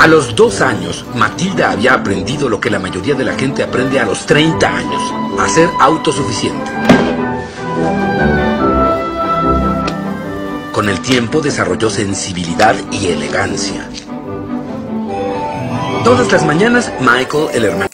A los 2 años, Matilda había aprendido lo que la mayoría de la gente aprende a los 30 años, a ser autosuficiente. Con el tiempo desarrolló sensibilidad y elegancia. Todas las mañanas, Michael, el hermano